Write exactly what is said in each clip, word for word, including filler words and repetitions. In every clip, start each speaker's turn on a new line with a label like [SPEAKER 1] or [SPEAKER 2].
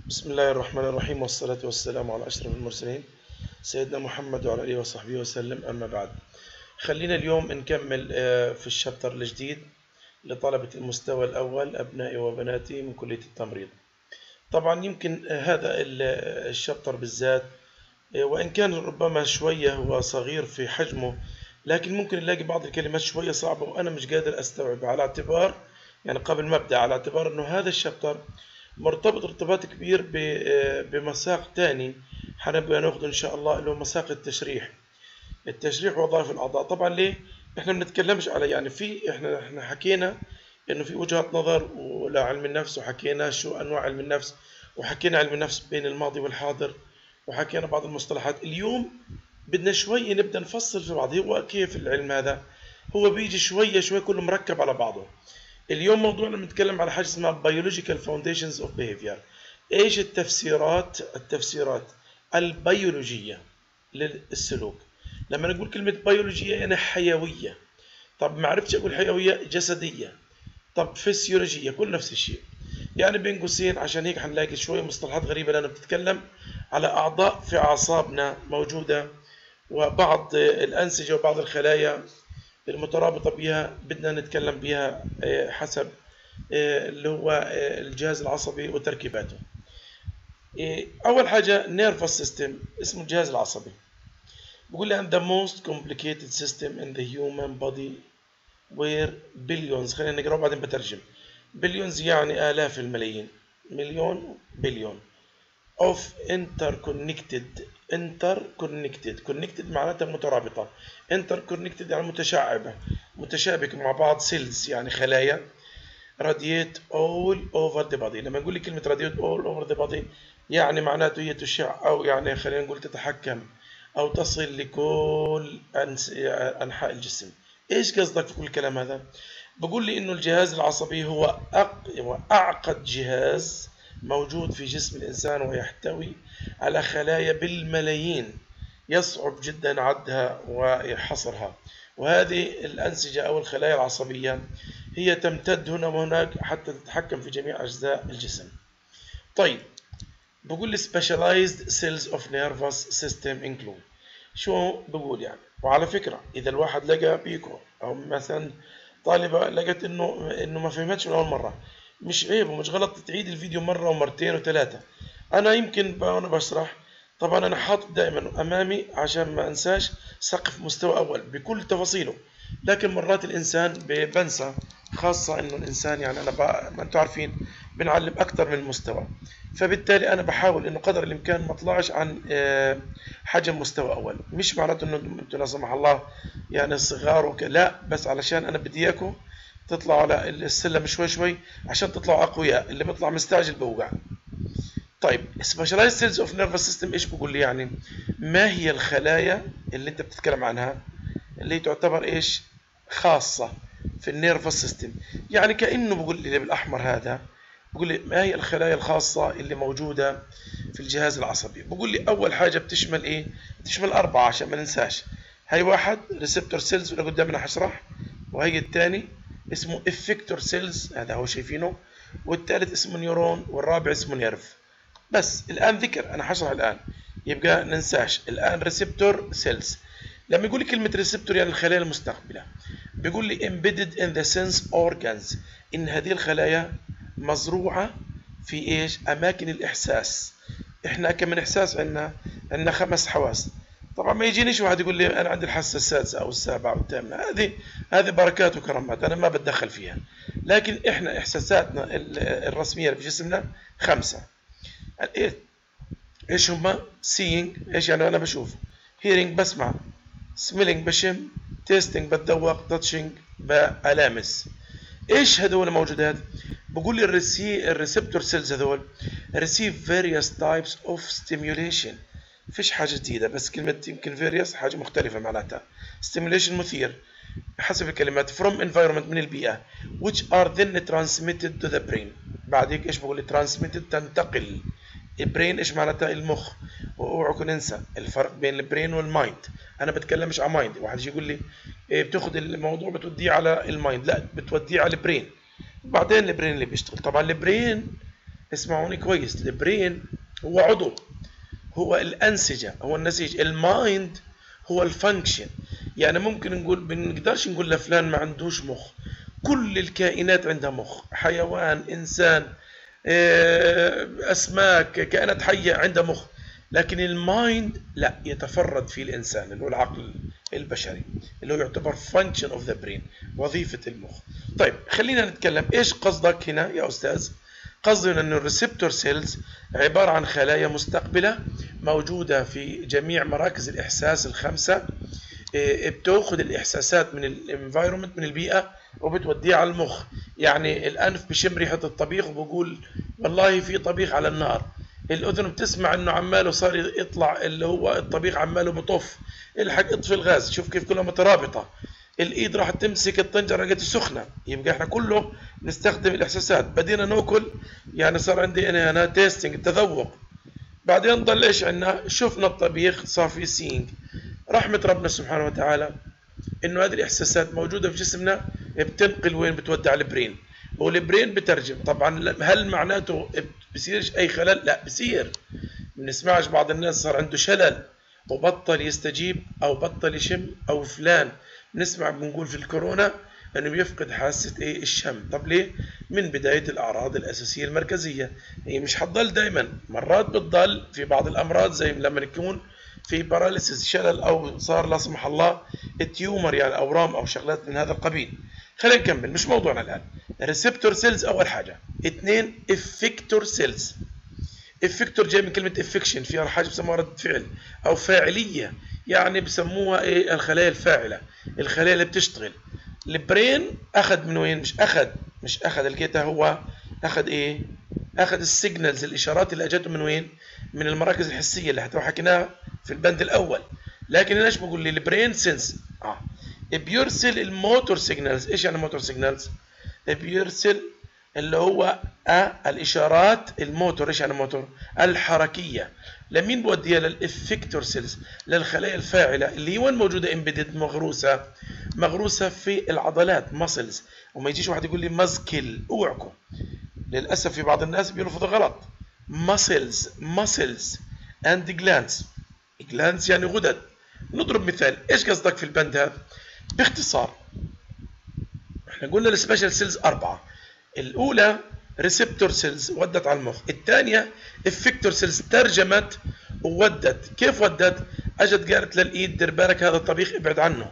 [SPEAKER 1] بسم الله الرحمن الرحيم، والصلاة والسلام على أشرف المرسلين سيدنا محمد وعلى آله وصحبه وسلم. أما بعد، خلينا اليوم نكمل في الشابتر الجديد لطلبة المستوى الأول أبنائي وبناتي من كلية التمريض. طبعا يمكن هذا الشابتر بالذات وإن كان ربما شوية هو صغير في حجمه، لكن ممكن نلاقي بعض الكلمات شوية صعبة وأنا مش قادر أستوعبها، على اعتبار يعني قبل ما أبدأ على اعتبار أنه هذا الشابتر مرتبط ارتباط كبير بمساق تاني حنبقى ناخده إن شاء الله، اللي هو مساق التشريح. التشريح وظائف الأعضاء. طبعا ليه إحنا ما بنتكلمش على يعني في إحنا إحنا حكينا إنه في وجهات نظر ولا علم النفس، وحكينا شو أنواع علم النفس، وحكينا علم النفس بين الماضي والحاضر، وحكينا بعض المصطلحات. اليوم بدنا شوية نبدأ نفصل في بعض. هو كيف العلم هذا؟ هو بيجي شوية شوية كله مركب على بعضه. اليوم موضوعنا بنتكلم على حاجة اسمها Biological Foundations of Behavior. ايش التفسيرات التفسيرات البيولوجية للسلوك. لما نقول كلمة بيولوجية يعني حيوية. طب ما عرفتش اقول حيوية، جسدية. طب فسيولوجية، كل نفس الشيء. يعني بين قوسين، عشان هيك حنلاقي شوية مصطلحات غريبة لأنه بتتكلم على أعضاء في أعصابنا موجودة، وبعض الأنسجة وبعض الخلايا المترابطة بها بدنا نتكلم بها حسب اللي هو الجهاز العصبي وتركيباته. أول حاجة nervous system، اسمه الجهاز العصبي. بقول لي the most complicated system in the human body where billions، خلينا نقرأ بعدين بترجم. billions يعني آلاف الملايين، مليون بليون of interconnected interconnected connected معناتها مترابطة. interconnected يعني متشعبة متشابكة مع بعض. cells يعني خلايا. radiate all over the body. لما نقول لي كلمة radiate all over the body يعني معناته هي تشع، أو يعني خلينا نقول تتحكم أو تصل لكل أنحاء الجسم. إيش قصدك في كل الكلام هذا؟ بقول لي إنه الجهاز العصبي هو أعقد جهاز موجود في جسم الإنسان، ويحتوي على خلايا بالملايين يصعب جدا عدها وحصرها. وهذه الأنسجة أو الخلايا العصبية هي تمتد هنا وهناك حتى تتحكم في جميع أجزاء الجسم. طيب، بقول لي specialized cells of nervous system include. شو بقول يعني؟ وعلى فكرة إذا الواحد لقى بيكو أو مثلا طالبة لقت إنه إنه ما فهمتش من أول مرة، مش عيب ومش غلط تعيد الفيديو مرة ومرتين وثلاثة. أنا يمكن وأنا بشرح طبعا أنا حاطط دائما أمامي عشان ما أنساش سقف مستوى أول بكل تفاصيله، لكن مرات الإنسان بنسى، خاصة إنه الإنسان يعني أنا ما أنتم عارفين بنعلم أكثر من المستوى، فبالتالي أنا بحاول إنه قدر الإمكان ما أطلعش عن حجم مستوى أول. مش معناته إنه أنتم لا سمح الله يعني صغار وك... لا، بس علشان أنا بدي إياكم تطلعوا على السلم شوي شوي عشان تطلعوا أقوياء. اللي بيطلع مستعجل بوقع. طيب، specialized cells of nervous system إيش بقول لي يعني؟ ما هي الخلايا اللي أنت بتتكلم عنها اللي تعتبر إيش؟ خاصة في النيرفس سيستم. يعني كأنه بقول لي بالأحمر هذا، بقول لي ما هي الخلايا الخاصة اللي موجودة في الجهاز العصبي. بقول لي أول حاجة بتشمل إيه؟ بتشمل أربعة عشان ما ننساش. هاي واحد ريسبتور سيلز ولا قدامنا حشرح، وهي الثاني اسمه افكتور سيلز، هذا هو شايفينه، والثالث اسمه نيورون، والرابع اسمه نيرف. بس الآن ذكر، أنا حشرح الآن يبقى ننساش. الآن ريسبتور سيلز، لما يقول لي كلمة ريسبتور يعني الخلايا المستقبلة، بيقول لي embedded in the sense organs، إن هذه الخلايا مزروعة في إيش؟ أماكن الإحساس. إحنا كم من إحساس عندنا؟ عندنا خمس حواس. طبعا ما يجينيش واحد يقول لي أنا عندي الحاسة السادسة أو السابعة أو الثامنة، هذه هذه بركات وكرامات أنا ما بتدخل فيها. لكن إحنا إحساساتنا الرسمية في جسمنا خمسة. إيش هما؟ seeing، إيش يعني أنا بشوف. hearing بسمع. smelling بشم. tasting بتذوق. touching بألامس. ايش هذول موجودات؟ بقول لي الريسي الريسبتور سيلز هذول receive various types of stimulation. فيش حاجة جديدة، بس كلمة يمكن various حاجة مختلفة معناتها. stimulation مثير حسب الكلمات from environment من البيئة which are then transmitted to the brain. بعد هيك ايش بقول لي؟ transmitted تنتقل. البرين ايش معناتها؟ المخ. واوعوا ننسى الفرق بين البرين والمايند. انا بتكلمش عن مايند. واحد يجي يقول لي إيه بتاخد الموضوع بتوديه على المايند، لا بتوديه على البرين، وبعدين البرين اللي بيشتغل. طبعا البرين اسمعوني كويس، البرين هو عضو، هو الأنسجة، هو النسيج. المايند هو الفانكشن. يعني ممكن نقول، بنقدرش نقول لفلان ما عندوش مخ. كل الكائنات عندها مخ، حيوان، إنسان، أسماك، كائنات حية عندها مخ. لكن المايند لا، يتفرد فيه الإنسان اللي هو العقل البشري، اللي هو يعتبر function of the brain، وظيفة المخ. طيب خلينا نتكلم، إيش قصدك هنا يا أستاذ؟ قصدنا أن الريسبتور سيلز عبارة عن خلايا مستقبلة موجودة في جميع مراكز الإحساس الخمسة، بتاخذ الإحساسات من الانفايرومنت، من البيئة، وبتوديها على المخ. يعني الأنف بشم ريحة الطبيخ وبقول والله في طبيخ على النار. الأذن بتسمع إنه عماله صار يطلع اللي هو الطبيخ عماله بطف، الحق اطفي الغاز. شوف كيف كلها مترابطة. الإيد راح تمسك الطنجرة لقيت سخنة، يبقى إحنا كله نستخدم الإحساسات. بدينا ناكل، يعني صار عندي أنا أنا تيستينج، التذوق. بعدين ضل إيش عندنا؟ شفنا الطبيخ صار في سينج. رحمة ربنا سبحانه وتعالى إنه هذه الإحساسات موجودة في جسمنا، بتنقل وين؟ بتودع البرين، والبرين بترجم. طبعا هل معناته بصيرش أي خلل؟ لا، بصير. بنسمعش بعض الناس صار عنده شلل وبطل يستجيب أو بطل يشم أو فلان. بنسمع بنقول في الكورونا انه بيفقد حاسه ايه؟ الشم. طب ليه؟ من بدايه الاعراض الاساسيه المركزيه. هي مش حتضل دائما، مرات بتضل في بعض الامراض، زي لما يكون في باراليسيس، شلل، او صار لا سمح الله التيومر، يعني اورام او شغلات من هذا القبيل. خلينا نكمل، مش موضوعنا الان. ريسبتور سيلز اول حاجه. اثنين، افكتور سيلز. افكتور جاي من كلمه افكشن، فيها حاجه بسموها رد فعل او فاعليه، يعني بسموها ايه؟ الخلايا الفاعله، الخلايا اللي بتشتغل. البرين اخذ من وين؟ مش اخذ مش اخذ لقيتها، هو اخذ ايه؟ اخذ السيجنالز، الاشارات اللي اجته من وين؟ من المراكز الحسيه اللي حتى حكيناها في البند الاول. لكن ليش بقول لي البرين سنس؟ اه بيرسل الموتور سيجنالز. ايش يعني موتور سيجنالز؟ بيرسل اللي هو آه الاشارات الموتور. ايش يعني موتور؟ الحركيه. لمين بوديها؟ للافكتور سيلز، للخلايا الفاعله اللي وين موجوده؟ امبيدد، مغروسه مغروسه في العضلات، ماسلز. وما يجيش واحد يقول لي ماسكل، اوعكم، للاسف في بعض الناس بيلفظوا غلط. ماسلز ماسلز اند جلانس. جلانس يعني غدد. نضرب مثال، ايش قصدك في البند هذا؟ باختصار احنا قلنا السبيشال سيلز اربعه. الاولى ريسبتور سيلز ودت على المخ، الثانيه افكتور سيلز ترجمت وودت. كيف ودت؟ اجت قالت للايد دير بالك هذا الطبيخ ابعد عنه.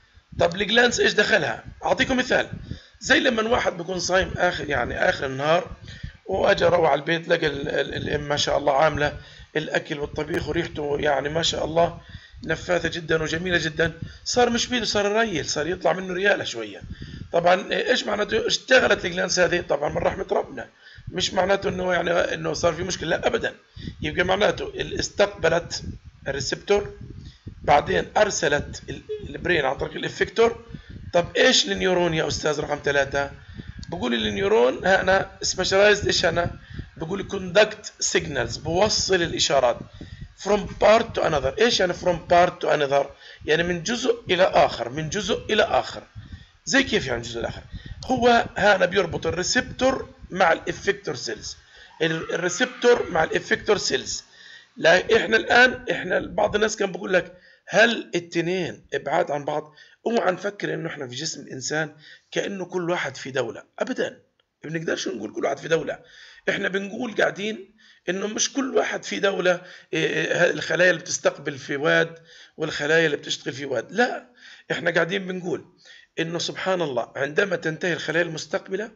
[SPEAKER 1] طب الجلانس ايش دخلها؟ اعطيكم مثال، زي لما واحد بيكون صايم اخر يعني اخر النهار، واجى روح على البيت لقى الام ما شاء الله عامله الاكل والطبيخ وريحته يعني ما شاء الله نفاثه جدا وجميله جدا، صار مش بيده، صار ريل، صار يطلع منه رياله شويه. طبعا ايش معناته؟ اشتغلت الجلانس هذه طبعا من رحمه ربنا، مش معناته انه يعني انه صار في مشكله، لا ابدا. يبقى معناته استقبلت الريسبتور، بعدين ارسلت البرين عن طريق الافكتور. طب ايش النيورون يا استاذ رقم ثلاثة؟ بقول النيورون انا سبيشالايزد، ايش انا؟ بقول كوندكت سيجنالز، بوصل الاشارات from part to another. ايش يعني from part to another؟ يعني من جزء الى اخر، من جزء الى اخر. زي كيف يعني جزء الاخر؟ هو هنا بيربط الريسبتور مع الافكتور سيلز، الريسبتور مع الافكتور سيلز. لا احنا الان احنا بعض الناس كان بقول لك هل التنين ابعاد عن بعض؟ اوعى نفكر انه احنا في جسم الانسان كانه كل واحد في دوله، ابدا. ما بنقدرش نقول كل واحد في دوله. احنا بنقول قاعدين انه مش كل واحد في دوله، الخلايا اللي بتستقبل في واد والخلايا اللي بتشتغل في واد، لا. احنا قاعدين بنقول انه سبحان الله عندما تنتهي الخلايا المستقبله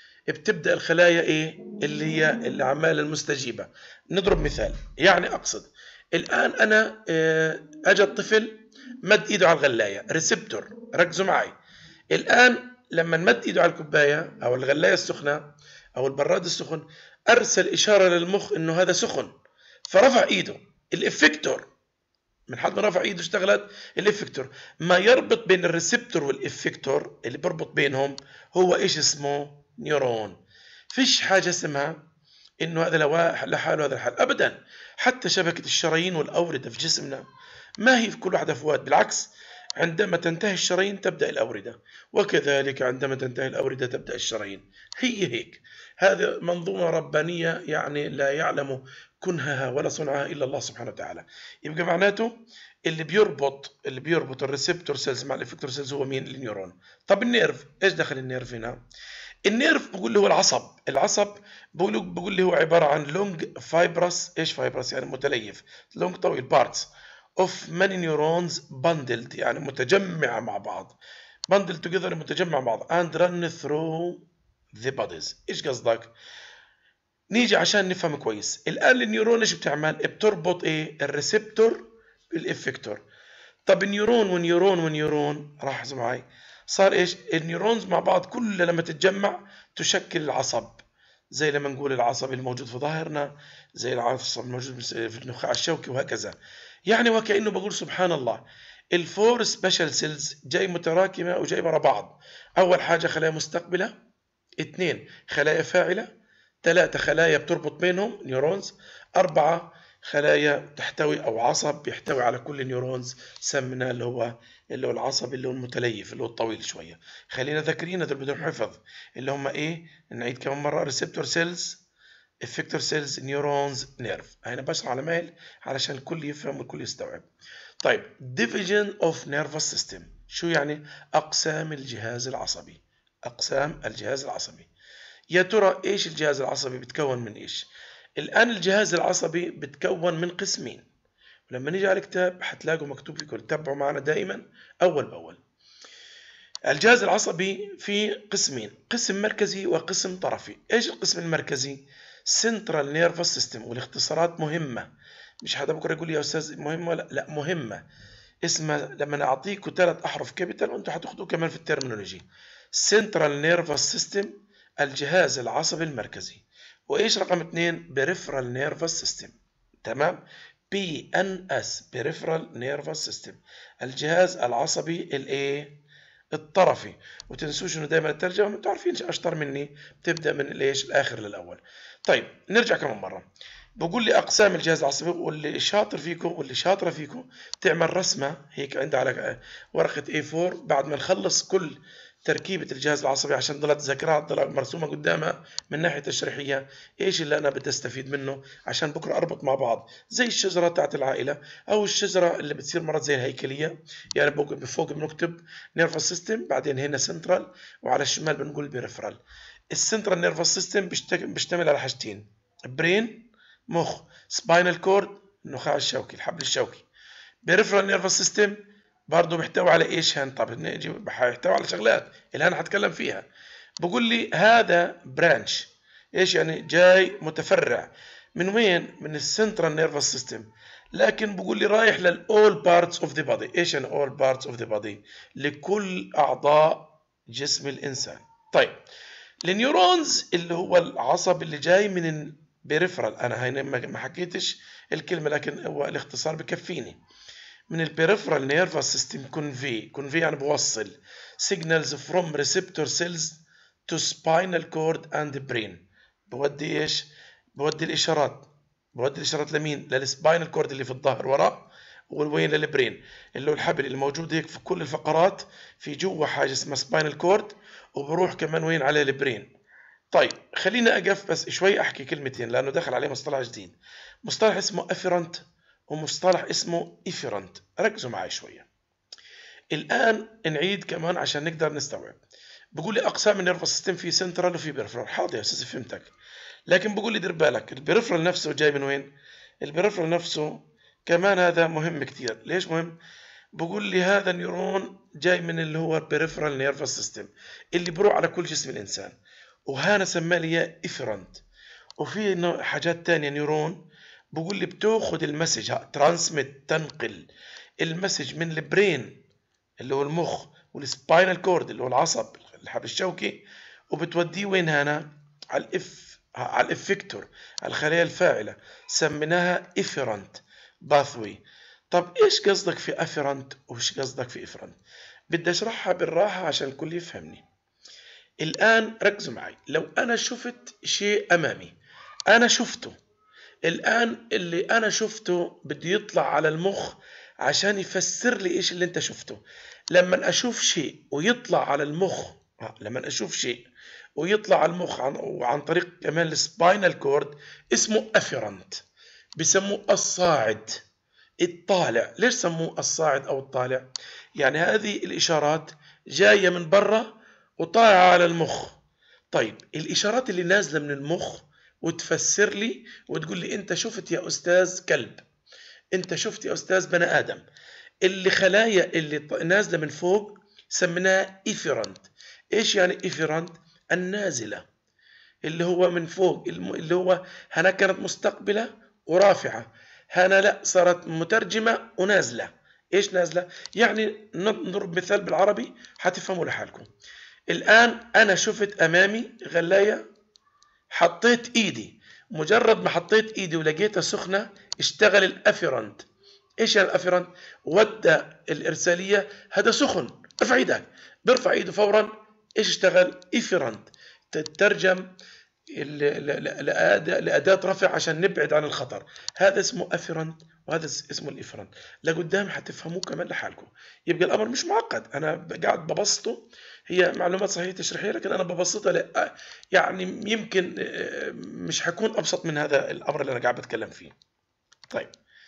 [SPEAKER 1] بتبدا الخلايا ايه؟ اللي هي العماله المستجيبه. نضرب مثال، يعني اقصد الان انا اجى الطفل مد ايده على الغلايه، ريسبتور، ركزوا معي. الان لما مد ايده على الكوبايه او الغلايه السخنه او البراد السخن، ارسل اشاره للمخ انه هذا سخن، فرفع ايده. الافكتور من حد ما رفع ايده اشتغلت الافكتور. ما يربط بين الريسبتور والافكتور، اللي بربط بينهم هو ايش اسمه؟ نيورون. فيش حاجه اسمها انه هذا لحاله هذا لحاله، ابدا. حتى شبكه الشرايين والاورده في جسمنا ما هي في كل واحده فوات، بالعكس، عندما تنتهي الشرايين تبدا الاورده، وكذلك عندما تنتهي الاورده تبدا الشرايين. هي هيك. هذه منظومة ربانية يعني لا يعلم كنهها ولا صنعها إلا الله سبحانه وتعالى. يبقى معناته اللي بيربط اللي بيربط الريسبتور سيلز مع الافكتور سيلز هو مين؟ النيورون. طب النيرف ايش دخل النيرف هنا؟ النيرف بقول لي هو العصب. العصب بقول بقول لي هو عبارة عن لونج فايبرس. ايش فايبرس؟ يعني متليف. لونج طويل. بارتس اوف ماني نيورونز باندلد، يعني متجمعة مع بعض. باندل توجذر، متجمع مع بعض. and run through the bodies. ايش قصدك؟ نيجي عشان نفهم كويس. الآن النيورون ايش بتعمل؟ بتربط ايه؟ الريسبتور بالافكتور. طب النيورون ونيورون ونيورون، لاحظوا معي صار ايش؟ النيورونز مع بعض كلها لما تتجمع تشكل العصب. زي لما نقول العصب الموجود في ظهرنا، زي العصب الموجود في النخاع الشوكي، وهكذا. يعني وكأنه بقول سبحان الله، الفور سبيشال سيلز جاي متراكمة وجاي ورا بعض. أول حاجة خلايا مستقبلة، اثنين خلايا فاعلة، ثلاثة خلايا بتربط بينهم نيورونز، أربعة خلايا تحتوي أو عصب يحتوي على كل نيورونز، سميناه اللي هو اللي هو العصب اللي هو المتليف اللي هو الطويل شوية. خلينا ذاكرين هذول بدون حفظ، اللي هم إيه؟ نعيد كمان مرة: ريسبتور سيلز، افكتور سيلز، نيورونز، نيرف. أنا بشرح على مهل علشان الكل يفهم والكل يستوعب. طيب division of nervous system، شو يعني؟ أقسام الجهاز العصبي. أقسام الجهاز العصبي. يا ترى إيش الجهاز العصبي بتكون من إيش؟ الآن الجهاز العصبي بتكون من قسمين، ولما نيجي على الكتاب حتلاقوا مكتوب لكم تتبعوا معنا دائما أول بأول. الجهاز العصبي في قسمين: قسم مركزي وقسم طرفي. إيش القسم المركزي؟ Central Nervous System، والاختصارات مهمة. مش حدا بكره يقول لي يا أستاذ مهمة، لا, لا مهمة. اسمها لما أعطيكم ثلاث أحرف كابيتال وأنتم حتاخدوه كمان في الترمينولوجي. Central Nervous System، الجهاز العصبي المركزي. وإيش رقم اثنين؟ Peripheral Nervous System. تمام؟ بي إن إس Peripheral Nervous System، الجهاز العصبي الايه؟ الطرفي. وتنسوش انه دائما الترجمه انتم عارفين اشطر مني بتبدا من الايش؟ الاخر للاول. طيب نرجع كمان مره. بقول لي اقسام الجهاز العصبي، واللي شاطر فيكم واللي شاطره فيكم تعمل رسمه هيك عندها على ورقه إيه فور بعد ما نخلص كل تركيبة الجهاز العصبي، عشان ضلت ذاكرها ضلت مرسومة قدامها من ناحية تشريحية. ايش اللي انا بدي استفيد منه عشان بكره اربط مع بعض، زي الشجرة تاعت العائلة او الشجرة اللي بتصير مرات زي الهيكلية. يعني بفوق بنكتب نيرفس سيستم، بعدين هنا سنترال، وعلى الشمال بنقول بيريفرال. السنترال نيرفس سيستم بيشتمل على حاجتين: برين مخ، سباينال كورد النخاع الشوكي الحبل الشوكي. بيريفرال نيرفس سيستم برضه بيحتوي على ايش هان؟ طب نيجي بيحتوي على شغلات اللي انا هتكلم فيها. بقول لي هذا برانش، ايش يعني؟ جاي متفرع من وين؟ من السنترال نيرفس سيستم، لكن بقول لي رايح للاول بارتس اوف ذا بودي. ايش يعني اول بارتس اوف ذا بودي؟ لكل اعضاء جسم الانسان. طيب النيورونز اللي هو العصب اللي جاي من البيريفرال، انا هنا ما حكيتش الكلمه لكن هو الاختصار بكفيني. من البيريفرال نيرفس سيستم كونفي، كونفي يعني بوصل signals from receptor cells to spinal cord and brain. بودي ايش؟ بودي الاشارات. بودي الاشارات لمين؟ للسباينال كورد اللي في الظهر ورا، والوين؟ للبرين اللي هو الحبل الموجود هيك في كل الفقرات، في جوا حاجه اسمها سباينال كورد، وبروح كمان وين؟ على البرين. طيب خلينا اقف بس شوي احكي كلمتين لانه دخل عليه مصطلح جديد، مصطلح اسمه افيرنت ومصطلح اسمه إفيرنت. ركزوا معي شوية. الآن نعيد كمان عشان نقدر نستوعب. بقول لي أقسام النيرفس سيستم في سنترال وفي بيرفرال. حاضر يا أستاذ فهمتك، لكن بقول لي دير بالك البيرفرال نفسه جاي من وين؟ البيرفرال نفسه كمان هذا مهم كتير. ليش مهم؟ بقول لي هذا النيورون جاي من اللي هو البيرفرال نيرفس سيستم اللي بروح على كل جسم الإنسان، وهنا سماه لي إفيرنت. وفي حاجات تانية نيورون بقول لي بتاخد المسج، ترانسميت تنقل المسج من البرين اللي هو المخ والسباينال كورد اللي هو العصب الحبل الشوكي، وبتوديه وين؟ هنا على الاف على الافكتور، الخلايا الفاعله، سميناها افيرنت باثوي. طب ايش قصدك في افيرنت وايش قصدك في افيرنت؟ بدي اشرحها بالراحه عشان الكل يفهمني. الان ركزوا معي. لو انا شفت شيء امامي، انا شفته الآن، اللي أنا شفته بدي يطلع على المخ عشان يفسر لي إيش اللي أنت شفته. لما أشوف شيء ويطلع على المخ، لما أشوف شيء ويطلع على المخ عن, وعن طريق كمان السباينال كورد اسمه افيرنت، بسموه الصاعد الطالع. ليش سموه الصاعد أو الطالع؟ يعني هذه الإشارات جاية من برا وطالعة على المخ. طيب الإشارات اللي نازلة من المخ وتفسر لي وتقول لي أنت شفت يا أستاذ كلب، أنت شفت يا أستاذ بني آدم، اللي خلايا اللي نازلة من فوق سميناها إيفيرنت. إيش يعني إيفيرنت؟ النازلة، اللي هو من فوق، اللي هو هنا كانت مستقبلة ورافعة، هنا لا صارت مترجمة ونازلة. إيش نازلة؟ يعني نضرب مثال بالعربي حتفهموا لحالكم. الآن أنا شفت أمامي غلاية، حطيت إيدي، مجرد ما حطيت إيدي ولقيتها سخنة اشتغل الأفيرنت. إيش يعني الأفيرنت؟ ودى الإرسالية هذا سخن، ارفع إيدك، بيرفع إيده فورا. إيش اشتغل؟ إفيرنت، تترجم لأداة رفع عشان نبعد عن الخطر. هذا اسمه أفيرنت وهذا اسمه الإفرنت. لقدام حتفهموه كمان لحالكم. يبقى الأمر مش معقد، أنا قاعد ببسطه، هي معلومات صحيحة تشريحية لكن أنا ببسطها ل... يعني يمكن مش حكون أبسط من هذا الأمر اللي أنا قاعد بتكلم فيه. طيب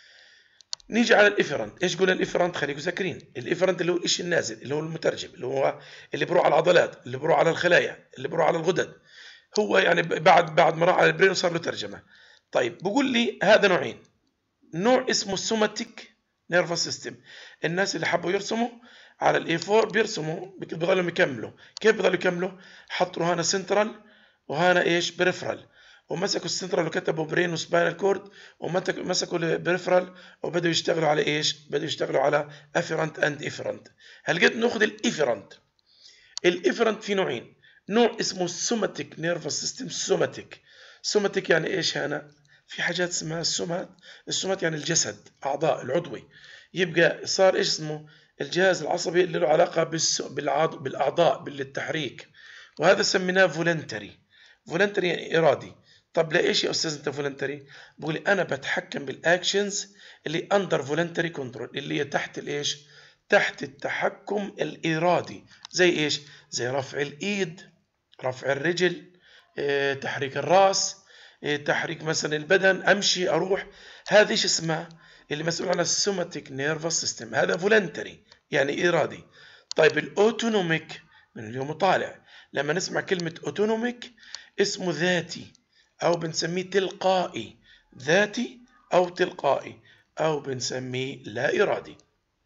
[SPEAKER 1] نيجي على الإفرنت. إيش قلنا الإفرنت؟ خليكم ذاكرين الإفرنت اللي هو الإشي النازل، اللي هو المترجم، اللي هو اللي بروح على العضلات، اللي بروح على الخلايا، اللي بروح على الغدد. هو يعني بعد بعد ما راح على البرين وصار له ترجمه. طيب بقول لي هذا نوعين، نوع اسمه السوماتيك نيرفس سيستم. الناس اللي حبوا يرسموا على الاي أربعة بيرسموا بيضلوا يكملوا. كيف بيضلوا يكملوا؟ حطوا هنا سنترال وهنا ايش؟ بريفرال، ومسكوا السنترال وكتبوا برين وسباينال كورد، ومسكوا البريفرال وبدأوا يشتغلوا على ايش؟ بدأوا يشتغلوا على افيرنت اند افيرنت. هل قد ناخذ الافيرنت؟ الافيرنت في نوعين، نوع اسمه السوماتيك نيرفس سيستم. سوماتيك سوماتيك يعني ايش؟ هنا في حاجات اسمها السومات. السومات يعني الجسد، اعضاء العضوي. يبقى صار ايش اسمه؟ الجهاز العصبي اللي له علاقه بالعض... بالاعضاء بالتحريك، وهذا سميناه فولنتري. فولنتري يعني ارادي. طب لايش يا استاذ انت فولنتري؟ بقول انا بتحكم بالاكشنز اللي اندر فولنتري كنترول، اللي هي تحت الايش؟ تحت التحكم الارادي. زي ايش؟ زي رفع الايد، رفع الرجل، اه، تحريك الراس، اه، تحريك مثلا البدن، امشي اروح. هذا ايش اسمه؟ اللي مسؤول عن السوماتيك نيرفس سيستم. هذا فولنتري يعني ارادي. طيب الاوتونوميك من اليوم طالع، لما نسمع كلمه اوتونوميك اسمه ذاتي او بنسميه تلقائي. ذاتي او تلقائي او بنسميه لا ارادي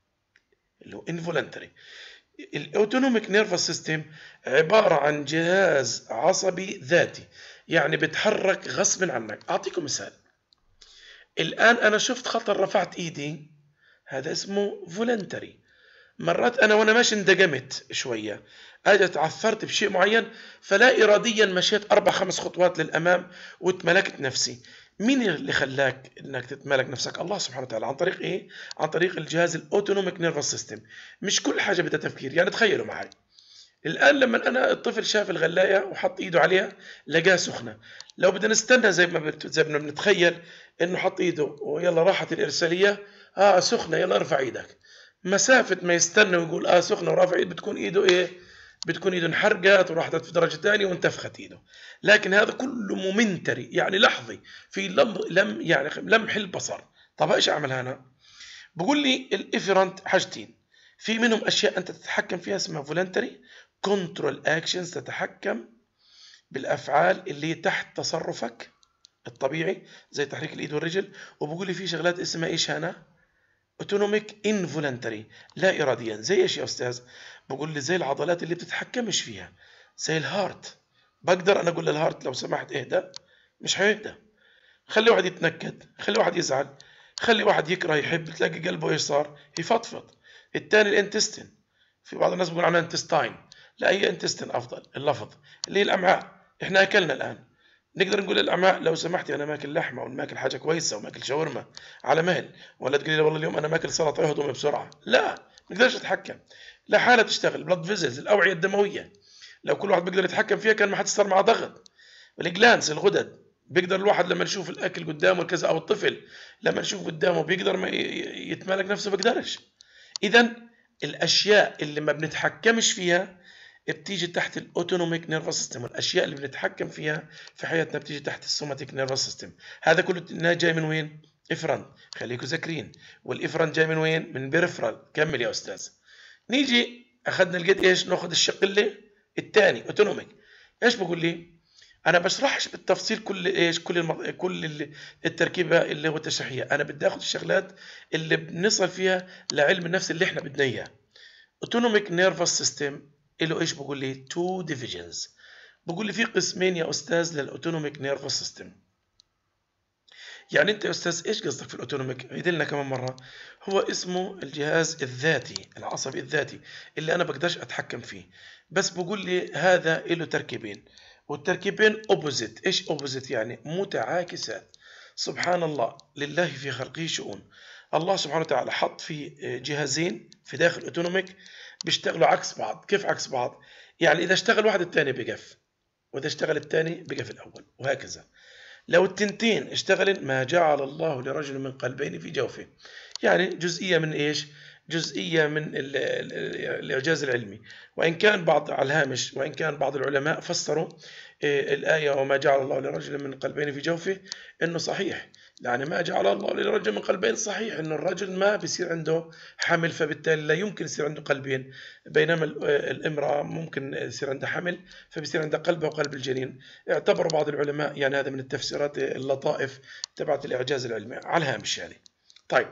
[SPEAKER 1] اللي هو involuntary. الاوتونوميك نيرفس سيستم عبارة عن جهاز عصبي ذاتي، يعني بتحرك غصب عنك. أعطيكم مثال. الآن أنا شفت خطر، رفعت إيدي، هذا اسمه فولنتري. مرات أنا وأنا ماشي اندجمت شوية، أجت عثرت بشيء معين فلا إراديا مشيت أربع خمس خطوات للأمام واتملكت نفسي. مين اللي خلاك انك تتمالك نفسك؟ الله سبحانه وتعالى. عن طريق ايه؟ عن طريق الجهاز الاوتونوميك نيرفس سيستم. مش كل حاجه بدها تفكير. يعني تخيلوا معي الان لما انا الطفل شاف الغلايه وحط ايده عليها لقاها سخنه، لو بدنا نستنى زي ما بت... زي ما بنتخيل انه حط ايده ويلا راحت الارساليه، اه سخنه يلا ارفع ايدك، مسافه ما يستنى ويقول اه سخنه ورافع ايده بتكون ايده ايه؟ بتكون ايده انحرقت وراحت في درجه ثانيه وانتفخت ايده. لكن هذا كله مومنتري يعني لحظي، في لم لم يعني لمح البصر. طب ايش اعمل هنا؟ بقول لي الافيرنت حاجتين، في منهم اشياء انت تتحكم فيها اسمها فولنتري كنترول اكشنز، تتحكم بالافعال اللي تحت تصرفك الطبيعي زي تحريك الايد والرجل. وبقول لي في شغلات اسمها ايش هنا؟ اوتونوميك انفولنتري لا اراديا. زي ايش يا استاذ؟ بقول لي زي العضلات اللي بتتحكمش فيها، زي الهارت. بقدر انا اقول للهارت لو سمحت اهدى، مش هيهدى. خلي واحد يتنكد، خلي واحد يزعل، خلي واحد يكره يحب، تلاقي قلبه ايش صار؟ يفضفض. الثاني الانتستين، في بعض الناس بيقول عنها انتستاين، لا هي انتستين افضل اللفظ، اللي هي الامعاء. احنا اكلنا الان، نقدر نقول للأمعاء لو سمحتي أنا ماكل لحمة ولا ماكل حاجة كويسة وماكل شاورما على مهل، ولا تقولي لي والله اليوم أنا ماكل سلطة اهضمي بسرعة. لا، ما نقدرش نتحكم. لا حالة تشتغل بلاد فيزلز الأوعية الدموية، لو كل واحد بيقدر يتحكم فيها كان ما حد صار معه ضغط. الجلانس الغدد، بيقدر الواحد لما يشوف الأكل قدامه كذا، أو الطفل لما يشوف قدامه بيقدر ما يتمالك نفسه، بيقدرش. إذا الأشياء اللي ما بنتحكمش فيها بتيجي تحت الاوتونوميك نيرفس سيستم، والاشياء اللي بنتحكم فيها في حياتنا بتيجي تحت السوماتيك نيرفس سيستم. هذا كله جاي من وين؟ افرنت. خليكم ذاكرين. والافرنت جاي من وين؟ من بيرفرال. كمل يا استاذ. نيجي اخذنا لقيت ايش؟ ناخذ الشق اللي الثاني اوتونوميك. ايش بقول لي؟ انا بشرحش بالتفصيل كل ايش كل المض... كل التركيبه اللي هو التشريحيه، انا بدي اخذ الشغلات اللي بنصل فيها لعلم النفس اللي احنا بدنا اياه. اوتونوميك نيرفس سيستم له ايش؟ بقول لي تو ديفيجنز. بقول لي في قسمين يا استاذ للاوتونوميك نيرفس سيستم. يعني انت يا استاذ ايش قصدك في الاوتونوميك؟ عيد لنا كمان مره. هو اسمه الجهاز الذاتي العصبي الذاتي اللي انا بقدرش اتحكم فيه، بس بقول لي هذا له تركيبين، والتركيبين اوبوزيت. ايش اوبوزيت؟ يعني متعاكسات. سبحان الله، لله في خلقه شؤون. الله سبحانه وتعالى حط في جهازين في داخل اوتونوميك بيشتغلوا عكس بعض. كيف عكس بعض؟ يعني اذا اشتغل واحد الثاني بقف، واذا اشتغل الثاني بقف الاول، وهكذا. لو التنتين اشتغلن ما جعل الله لرجل من قلبين في جوفه. يعني جزئية من ايش؟ جزئية من ال ال الإعجاز العلمي. وإن كان بعض على الهامش، وإن كان بعض العلماء فسروا الآية وما جعل الله لرجل من قلبين في جوفه إنه صحيح. يعني ما جعل الله لرجل من قلبين صحيح إنه الرجل ما بيصير عنده حمل، فبالتالي لا يمكن يصير عنده قلبين، بينما الامرأة ممكن يصير عندها حمل فبيصير عندها قلب وقلب الجنين. اعتبروا بعض العلماء يعني هذا من التفسيرات اللطائف تبعت الإعجاز العلمي على الهامش يعني. طيب،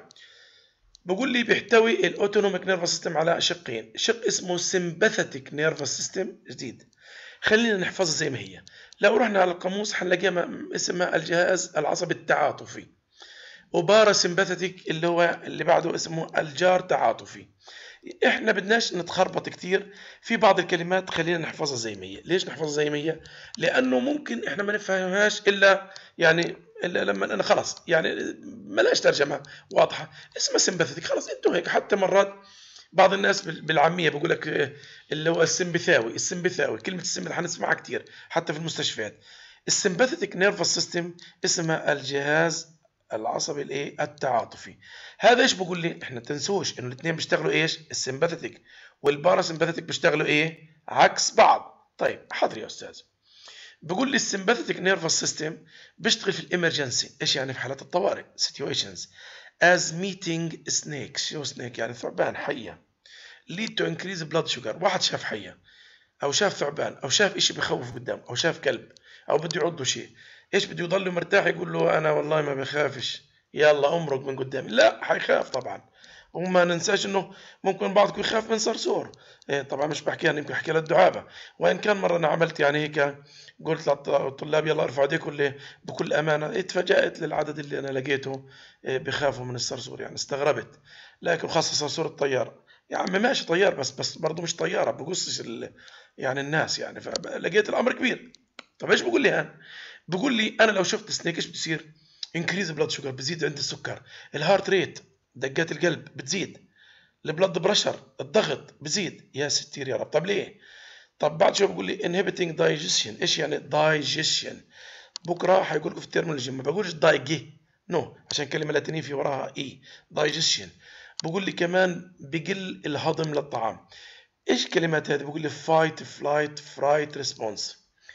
[SPEAKER 1] بقول لي بيحتوي الاوتونوميك نيرفس سيستم على شقين، شق اسمه سمباثيك نيرفس سيستم جديد. خلينا نحفظها زي ما هي. لو رحنا على القاموس حنلاقيها اسمها الجهاز العصبي التعاطفي، وبارا سمباثيك اللي هو اللي بعده اسمه الجار تعاطفي. احنا بدناش نتخربط كتير في بعض الكلمات، خلينا نحفظها زي ما هي. ليش نحفظها زي ما هي؟ لانه ممكن احنا ما نفهمهاش الا يعني الا لما انا خلاص يعني ملاش ترجمه واضحه. اسمها سمباثيك خلاص، انتوا هيك. حتى مرات بعض الناس بالعاميه بقول لك اللي هو السمبثاوي السمبثاوي كلمه السم حنسمعها كتير حتى في المستشفيات. السمباثيك نيرفس سيستم اسمها الجهاز العصبي الايه التعاطفي. هذا ايش بقول لي؟ احنا تنسوش انه الاثنين بيشتغلوا ايش؟ السمباثيك والباراسمباثيك بيشتغلوا ايه؟ عكس بعض. طيب حاضر يا استاذ. بقول لي السمباثيك نيرفس سيستم بيشتغل في الامرجنسي. ايش يعني؟ في حالات الطوارئ situations as meeting snakes. شو snake؟ يعني ثعبان، حيه. lead to increase blood sugar. واحد شاف حيه او شاف ثعبان او شاف اشي بخوف قدام او شاف كلب او بده يعضه شيء، ايش بده يضل مرتاح يقول له انا والله ما بخافش يلا امرق من قدامي؟ لا، حيخاف طبعا. وما ننساش انه ممكن بعضكم يخاف من صرصور. إيه طبعا مش بحكي انا، يمكن احكي للدعابه. وان كان مره انا عملت يعني هيك، قلت للطلاب يلا ارفعوا ايديكم بكل امانه، اتفاجات للعدد اللي انا لقيته بخافوا من الصرصور. يعني استغربت. لكن خاصه صرصور الطيار، يا عم ماشي طيار بس بس برضه مش طياره بقصش يعني الناس يعني. فلقيت الامر كبير. طب ايش بقول لي انا؟ بقول لي انا لو شفت سنيك ايش بتصير؟ انكريز بلاد شوجر، بزيد عند السكر. الهارت ريت، دقات القلب بتزيد. البلاد بريشر، الضغط بزيد. يا ستير يا رب. طب ليه؟ طب بعد شوي بقول لي inhibiting digestion. ايش يعني digestion؟ بكره حيقول لكم في الترمولوجي ما بقولش دايجي نو عشان كلمه لاتينيه في وراها اي. digestion. بقول لي كمان بقل الهضم للطعام. ايش كلمات هذه؟ بقول لي fight flight fright response.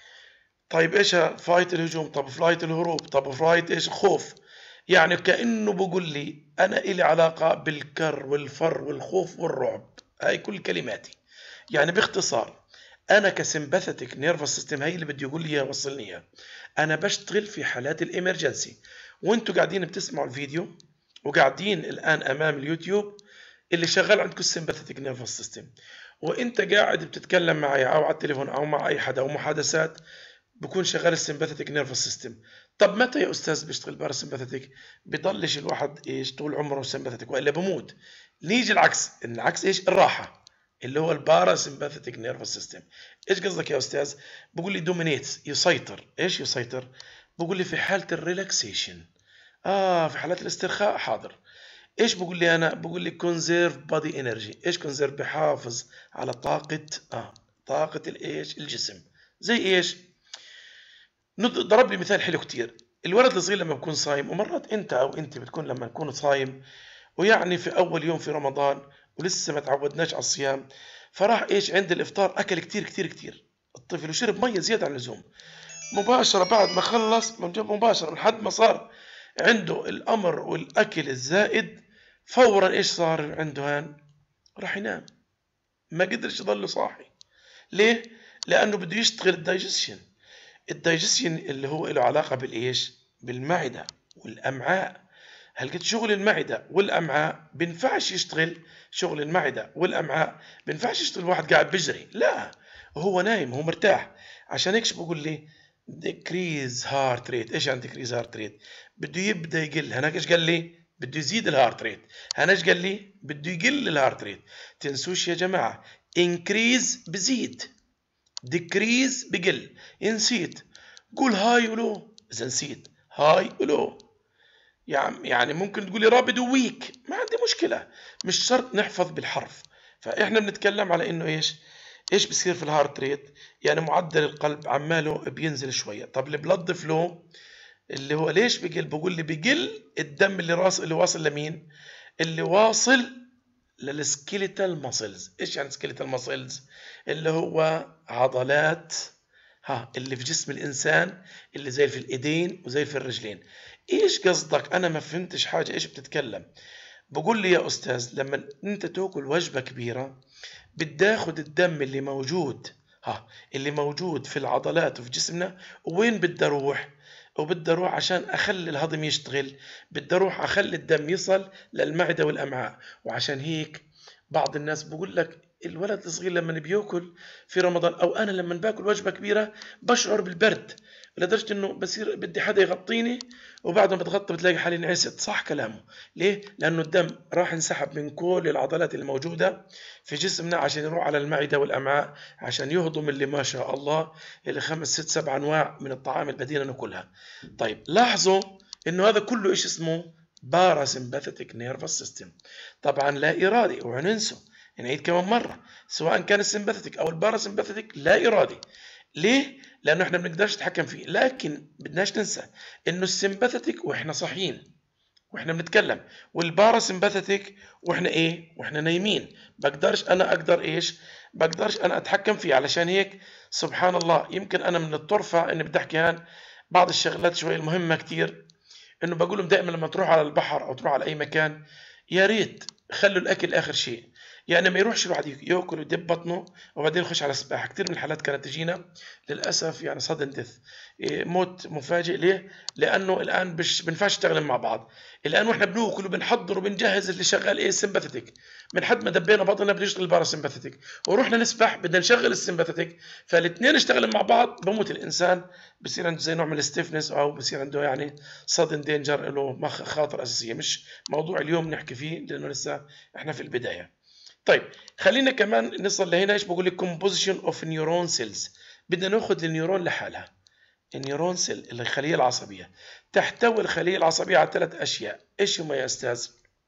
[SPEAKER 1] طيب ايش فايت؟ الهجوم. طب فلايت الهروب. طب فلايت ايش؟ خوف. يعني كأنه بقول لي انا إلي علاقة بالكر والفر والخوف والرعب. هاي كل كلماتي. يعني باختصار انا كسمباثيك نيرفس سيستم، هي اللي بدي يقول لي وصلني اياها. انا بشتغل في حالات الامرجنسي، وانتوا قاعدين بتسمعوا الفيديو وقاعدين الان امام اليوتيوب اللي شغال عندكم السمباثيك نيرفس سيستم، وانت قاعد بتتكلم معي او على التليفون او مع اي حدا او محادثات بكون شغال السمباثيك نيرفس سيستم. طب متى يا استاذ بيشتغل باراسمباثيك؟ بضلش الواحد ايش طول عمره سمباثيك والا بموت. نيجي العكس، العكس ايش؟ الراحه اللي هو الباراسمباثيك نيرفس سيستم. ايش قصدك يا استاذ؟ بقول لي دومينيتس، يسيطر. ايش يسيطر؟ بقول لي في حاله الريلاكسيشن، اه في حالات الاسترخاء. حاضر. ايش بقول لي انا؟ بقول لي كونزيرف بادي انرجي. ايش كونزيرف؟ بحافظ على طاقه اه طاقه الايش؟ الجسم. زي ايش؟ ضرب لي مثال حلو كتير. الولد الصغير لما بكون صايم، ومرات انت او انت بتكون لما تكون صايم ويعني في اول يوم في رمضان ولسه ما تعودناش على الصيام، فراح ايش عند الافطار اكل كتير كتير كتير الطفل وشرب ميه زياده عن اللزوم. مباشره بعد ما خلص من جنب مباشره من حد ما صار عنده الامر والاكل الزائد، فورا ايش صار عنده هان؟ راح ينام، ما قدرش يضل صاحي. ليه؟ لانه بده يشتغل الدايجيشن. الدايجيشن اللي هو له علاقه بالايش؟ بالمعده والامعاء. هل قد شغل المعده والامعاء بينفعش يشتغل شغل المعده والامعاء، بينفعش يشتغل واحد قاعد بيجري، لا هو نايم، هو مرتاح. عشان هيك بقول لي decrease heart rate. ايش يعني decrease heart rate؟ بده يبدا يقل. هناك ايش قال لي؟ بده يزيد الهارت ريت. هنا ايش قال لي؟ بده يقل الهارت ريت. تنسوش يا جماعه، increase بزيد، decrease بقل. نسيت قول هاي ولو. اذا نسيت هاي ولو يعني يعني ممكن تقولي رابد وويك، ما عندي مشكله، مش شرط نحفظ بالحرف. فاحنا بنتكلم على انه ايش ايش بصير في الهارت ريت؟ يعني معدل القلب عماله بينزل شويه. طب البلد فلو اللي هو ليش بقل؟ بقول لي بقل الدم اللي راس اللي واصل لمين؟ اللي واصل للسكيليتال ماسلز. ايش يعني سكيليتال ماسلز؟ اللي هو عضلات ها اللي في جسم الانسان، اللي زي في الايدين وزي في الرجلين. ايش قصدك؟ انا ما فهمتش حاجه، ايش بتتكلم؟ بقول لي يا استاذ لما انت تاكل وجبه كبيره بتاخد الدم اللي موجود ها اللي موجود في العضلات وفي جسمنا، وين بدي اروح؟ وبدي اروح عشان اخلي الهضم يشتغل، بدي اروح اخلي الدم يصل للمعده والامعاء. وعشان هيك بعض الناس بقول لك الولد الصغير لما بياكل في رمضان، او انا لما باكل وجبه كبيره بشعر بالبرد لدرجه انه بصير بدي حدا يغطيني، وبعد ما بتغطى بتلاقي حالي انعست. صح كلامه. ليه؟ لانه الدم راح انسحب من كل العضلات الموجوده في جسمنا عشان يروح على المعده والامعاء عشان يهضم اللي ما شاء الله اللي خمس ست سبع انواع من الطعام اللي بدينا ناكلها. طيب لاحظوا انه هذا كله ايش اسمه؟ باراسمباثيك نيرفس سيستم. طبعا لا ارادي، وعننسوا نعيد كمان مره، سواء كان السمباثيك او الباراسمباثيك لا ارادي. ليه؟ لانه احنا ما بنقدرش نتحكم فيه، لكن بدناش ننسى انه السمباثيك واحنا صاحيين واحنا بنتكلم، والباراسمباثيك واحنا ايه؟ واحنا نايمين. بقدرش انا اقدر ايش؟ بقدرش انا اتحكم فيه. علشان هيك سبحان الله يمكن انا من الطرفه اني بدي احكي عن بعض الشغلات شوي المهمه كتير، انه بقول لهم دائما لما تروح على البحر او تروح على اي مكان يا ريت خلوا الاكل اخر شيء. يعني ما يروحش الواحد ياكل ويدب بطنه وبعدين يخش على السباحه. كثير من الحالات كانت تجينا للاسف يعني صدن ديث، موت مفاجئ. ليه؟ لانه الان مش بنفعش نشتغل مع بعض. الان واحنا بناكل وبنحضر وبنجهز اللي شغال ايه؟ سمباثيك. من حد ما دبينا بطننا بده يشتغل باراسمباثيك، ورحنا نسبح بدنا نشغل السمباثيك، فالاثنين اشتغلوا مع بعض بموت الانسان، بصير عنده زي نوع من الستيفنس او بصير عنده يعني صدن دينجر، له مخاطر اساسيه. مش موضوع اليوم نحكي فيه لانه لسه احنا في البدايه. طيب خلينا كمان نصل لهنا. ايش بقول لك؟ composition of neuron cells. بدنا ناخذ النيورون لحالها. النيورون سيل الخليه العصبيه تحتوي الخليه العصبيه على ثلاث اشياء. ايش هم يا استاذ؟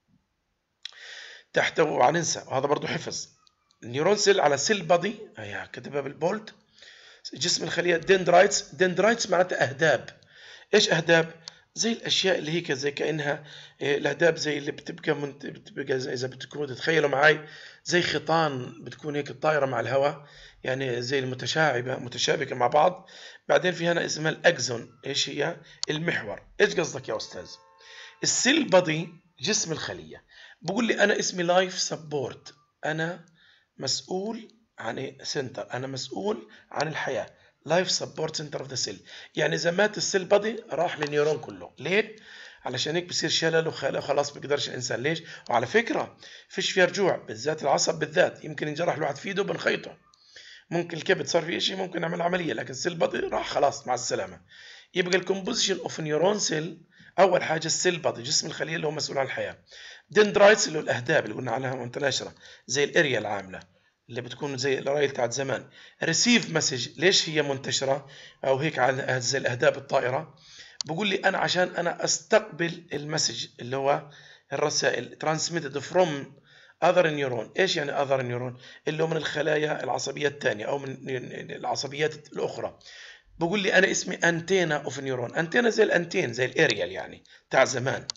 [SPEAKER 1] تحتوي، وعننسى وهذا برضه حفظ، النيورون سيل على سيل بادي، هي كاتبها بالبولد، جسم الخليه دندرايتس. دندرايتس معناتها اهداب. ايش اهداب؟ زي الاشياء اللي هيك زي كانها الاهداب زي اللي بتبقى منت... بتبقى زي اذا بتكونوا تتخيلوا معي زي خيطان بتكون هيك طايره مع الهواء، يعني زي المتشعبه متشابكه مع بعض. بعدين في هنا اسمها الاكزون. ايش هي؟ المحور. ايش قصدك يا استاذ؟ السيل بادي جسم الخليه بقول لي انا اسمي لايف سبورت، انا مسؤول عن سنتر، انا مسؤول عن الحياه. لايف سبورت سنتر اوف ذا سيل. يعني اذا مات السيل بادي راح للنيورون كله. ليه؟ علشان هيك بصير شلل وخلاص بيقدرش الانسان. ليش؟ وعلى فكره فيش فيها رجوع، بالذات العصب بالذات يمكن ينجرح الواحد في ايده بنخيطه، ممكن الكبد صار فيه شيء ممكن نعمل عمليه، لكن السيل بادي راح خلاص مع السلامه. يبقى الكومبوزيشن اوف نيورون سيل، اول حاجه السيل بادي جسم الخليه اللي هو مسؤول عن الحياه. دندرايتس اللي هو الاهداب اللي قلنا عنها متناشره زي الاريا العامله اللي بتكون زي الرايل بتاعت زمان. ريسيف مسج، ليش هي منتشره او هيك على زي الاهداب الطائره؟ بقول لي انا عشان انا استقبل المسج اللي هو الرسائل transmitted from other neuron. ايش يعني other neuron؟ اللي هو من الخلايا العصبيه الثانيه او من العصبيات الاخرى. بقول لي انا اسمي انتينا اوف نيورون. انتينا زي الانتين زي الاريال يعني بتاع زمان.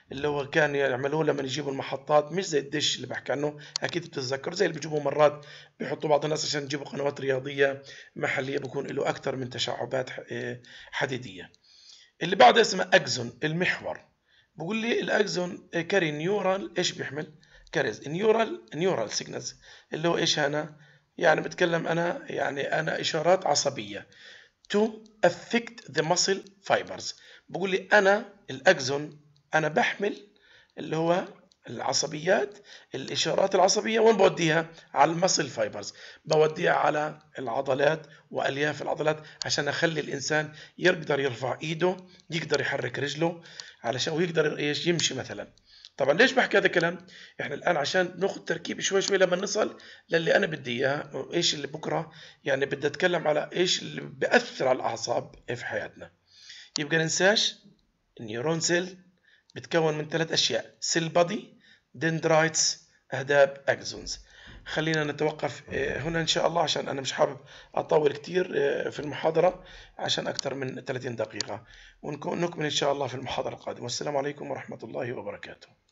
[SPEAKER 1] اللي هو كان يعملوه لما يجيبوا المحطات، مش زي الدش اللي بحكي عنه، اكيد بتتذكر، زي اللي بيجيبوه مرات بيحطوا بعض الناس عشان يجيبوا قنوات رياضيه محليه، بكون له اكثر من تشعبات حديديه. اللي بعده اسمه اكزون، المحور. بقول لي الاكزون كاري نيورال، ايش بيحمل؟ كاريز نيورال نيورال سيجنالز، اللي هو ايش انا يعني بتكلم انا يعني انا اشارات عصبيه to affect the muscle fibers. بقول لي انا الاكزون انا بحمل اللي هو العصبيات، الاشارات العصبيه، وين بوديها؟ على المسل فايبرز، بوديها على العضلات والياف العضلات عشان اخلي الانسان يقدر يرفع ايده، يقدر يحرك رجله علشان ويقدر ايش يمشي مثلا. طبعا ليش بحكي هذا الكلام؟ احنا الان عشان ناخذ تركيب شوي شوي لما نصل للي انا بدي اياه، ايش اللي بكره يعني بدي اتكلم على ايش اللي بياثر على الاعصاب في حياتنا. يبقى ننساش النيورون سيل بتكون من ثلاث اشياء: سيل بادي، دندرايتس، اهداب، اكزونز. خلينا نتوقف هنا ان شاء الله عشان انا مش حابب اطول كتير في المحاضره عشان اكثر من ثلاثين دقيقه، ونكمل ان شاء الله في المحاضره القادمه. والسلام عليكم ورحمه الله وبركاته.